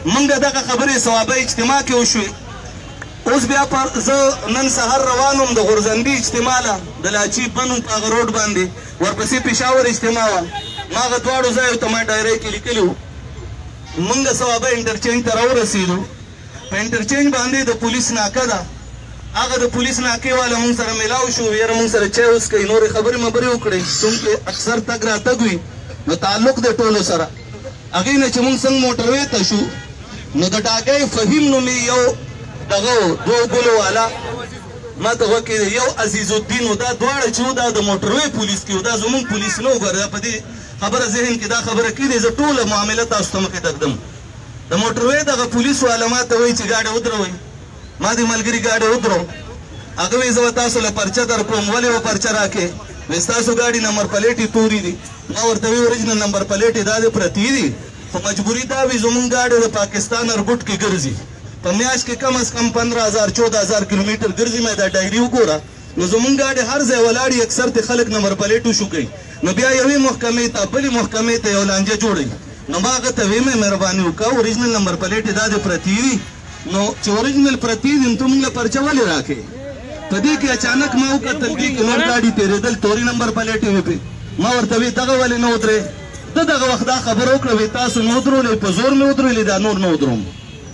موږ دغه خبرې صوابه اجتماع کې وشوې. اوس بیا زه نن سهار روان وم د غورځندې اجتماع له د لاچي بند په هغه روډ باندې، ورپسې پېښور اجتماع وه. ما هغه دواړو ځایو ته ما ډایرۍ کې لیکلي وو. موږ صوابه انټرچینج ته راورسېدو. په انټرچینج باندې د پولیس ناکه ده، هغه د پولیس ناکې والا موږ سره میلاو شو، یاره موږ سره چای وڅښئ، نورې خبرې مبرې وکړئ، چونکې اکثر تګ راتګ وي نو تعلق دی ټولو سره. هغې نه چې موږ څنګه موټروې ته شو نو د ډاګۍ فهیم نومې یو دغه دوه ګلو والا ما ته غوږ کې یو عزیز الدین و، دا دواړه چې و دا د موټروې پولیس کې و، دا زموږ پولیس نه و. ګوره په دې خبره ذهن کې دا خبره کېدی زه ټوله معامله تاسو ته مخې ته ږدم. د موټروې دغه پولیس والا ما ته وایي چې ګاډی ودروئ. ما دې ملګري ګاډی ودرو. هغه وایي زه به تاسو له پرچه در کوم. ولې به پرچه راکې؟ وایي ستاسو ګاډي نمبر پلیټې تورې دي. ما ورته وایي اوریجنل نمبر پلیټې دا دې پرتې دي، خو مجبوري دا وي زموږ ګاډی د پاکستان اربوټ کې ګرځي، په میاشت کې کم از کم 15,000 14,000 کیلومیټر ګرځي. مې دا ډایري وګوره نو زموږ ګاډي هر ځای ولاړي، اکثر ته خلک نمبر پلیټ وشو کوي. نو بیا یوې محکمې ته بلې محکمې ته یو لانجه جوړوي. نو ما هغه ته ویې مې مهرباني وکړه اوریجنل نمبر پلیټې دا دې پرتې دي، نو چې اوریجنل پرتې دي نو ته موږ له پرچه ولې راکې؟ په دې کې اچانک ما وکتل دې کې نور ګاډي تېرېدل، تورې نمبر پلیټې وې پې. ما ورته وی دغه ولې نه ودرې؟ ده دغه وخت دا خبره وکړه وی تاسو نه ودرولې، په زور مې ودرولې، دا نور نه ودروم.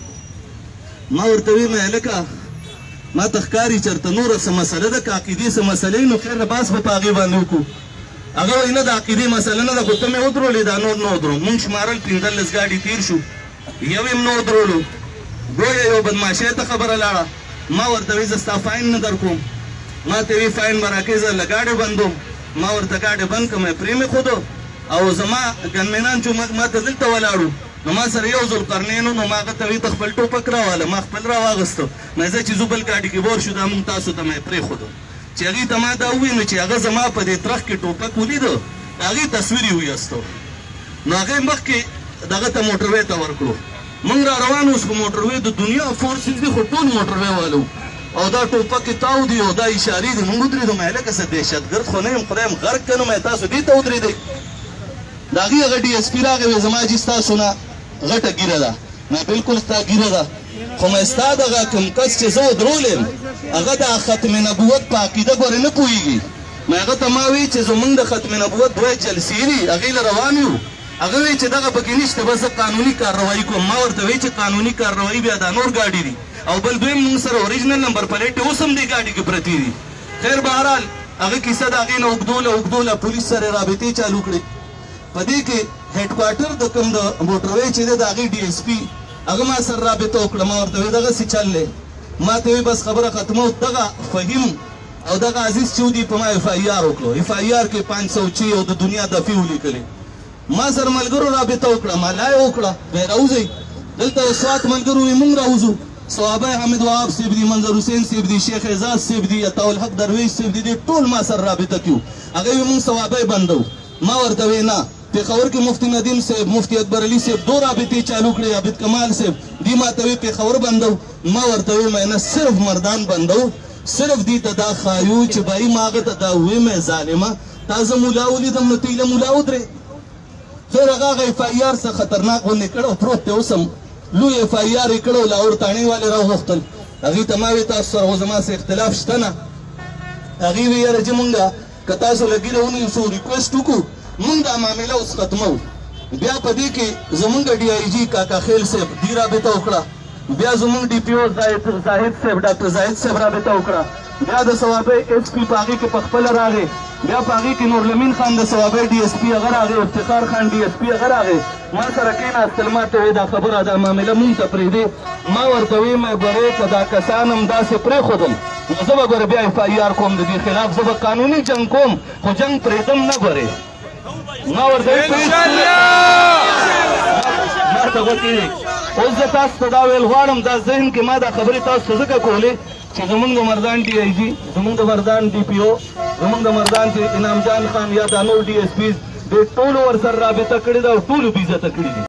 ما ورته وی مې هلکه ما ته ښکاري چېرته نوره څه مسله ده، که عقیدې څه مسلې نو خیر باس به په هغې باندې وکړو. هغه وایي نه د عقیدې مسله نه ده، خو ته مې ودرولې، دا نور نه ودروم. مونږ شمارل 15 ګاډي تېر شو، یو یې نه ودرولو. ګویا یو بدماشۍ ته خبره لاړه. ما ورته وی زه ستا فاین نه در کوم. ما ته وی فاین به راکوې، زه له ګاډی بندوم. ما ورته ګاډی بند کړم، پرې مې ښودو او زما ګنمینان چې ما ته دلته ولاړو نو ما سره یو ذوالقرنین و. نو ما هغه ته وی ته خپل ټوپک راواله. ما خپل راواغسته. مې زه چې ځو بل ګاډي کې بور شو دا مونږ تاسو ته مې پرېښودو. چې هغې ته ما دا ووایي نو چې هغه زما په دې ترخ کې ټوپک ولیده د هغې تصویر یې ویستو. نو هغې مخکې دغه ته موټروې ته ورکړو. موږ را روان اوس خو موټروې د دنیا فورسز دي، خو ټول موټروې والو او دا ټوپک یې تاو دي او دا اشارې دي. موږ ودرېدو. مې هلکه څه دهشتګرد خو نه یم، خدای م غرق که نه مې تاسو دې ته ودرېدئ. د هغې هغه ډي اس پي راغی وی زما جي ستاسو نه غټه ګیره ده. مې بلکل ستا ګیره ده، خو مې ستا دغه کوم کس چې زه ودرول یم هغه د ختم نبوت په عقیده ګورې نه پوهېږي. مې هغه ته ما وی چې زمونږ د ختم نبوت 2 جلسې دي، هغې له روان یو. هغه وی چې دغه پکې نشته، بس زه قانوني کارروایي کوم. ما ورته وی چې قانوني کارروایي بیا دا نور ګاډي دي او بل دویم موږ سره اوریجنل نمبر پلیټې اوس هم دې ګاډي کې پرتې دي. خیر بهرحال هغه کیسه د هغې نه اوږدوله پولیس سره رابطې چالو کړې. په دې کې هیډ کوارټر د کوم د موټروې چې دی د هغې ډي اس پي هغه ما سره رابطه وکړه. ما ورته وی دغسې چل دی. ما ته وی بس خبره ختمه. دغه فهیم او دغه عزیز چې ودي په ما اف آی آر وکړو. اف آی آر کې 506 او د دنیا دفې ولیکلې. ما سره ملګرو رابطه وکړه، ما لا یې وکړه وی راوځئ دلته سوات ملګرو وي موږ راوځو. صوابه حمید وهاب صاحب دي، منظر حسین صاحب دي، شیخ اعزاز صاحب دي، عطاالحق درویش صاحب دي، ټول ما سره رابطه کیو. هغه وی موږ صوابه بندو. ما ورته وی نه، پېښور کې مفتی ندیم صاحب، مفتی اکبر علي صاحب 2 رابطې چالو کړې، عابد کمال صاحب دی ما ته وی پېښور بندو. ما ورته وی مې نه صرف مردان بندو، صرف دی ته دا خایو چې بای ما هغه ته دا وی مې ظالمه تا زه مولا ولیدم نو ته یې له مولا ودرې. خیر هغه اف آی آر څه خطرناک غوندې کړی پروت دی. اوس هم لوی اف آی آر یې کړی، لاهور تاڼې والې راوغوښتل. هغې ته ما وی تاسو سره خو زما څه اختلاف شته نه. هغې وی یاره چې مونږ که تاسو له ګیله ونیسو ریکویسټ وکړو مونږ دا معامله اوس ختمو. بیا په دې کې زمونږ ډي آی جي کاکا خیل صاحب دې رابطه وکړه. بیا زمونږ ډي پي او زاهد صاحب ډاکټر زاهد صاحب رابطه وکړه. بیا د صوابه ایچ پي په هغې کې پخپله راغی. بیا په هغې کې نورلمین خان د صوابه ډي اس پي هغه راغی، افتخار خان ډي اس پي هغه راغی. ما سره کېناستل. ما ته وی دا خبره دا معامله مونږ ته پرېږدې. ما ورته وی مې ګورې که دا کسان هم داسې پرېښودل نو زه به ګوره بیا اف آی آر کوم د دې خلاف، زه به قانوني جنګ کوم، خو جنګ پرېږدم نه ګورې. ما ورته ته غوښتې اوس زه تاسو ته دا ویل غواړم، دا ذهن کې ما دا خبرې تاسو ته ځکه کولې چې زمونږ د مردان ډي آی جي، زمونږ د مردان ډي پي او، زمونږ د مردان چې انعام جان خان یا دا نور ډي اس پیز دې ټولو ورسره رابطه کړې ده او ټولو بې عزته کړي دي.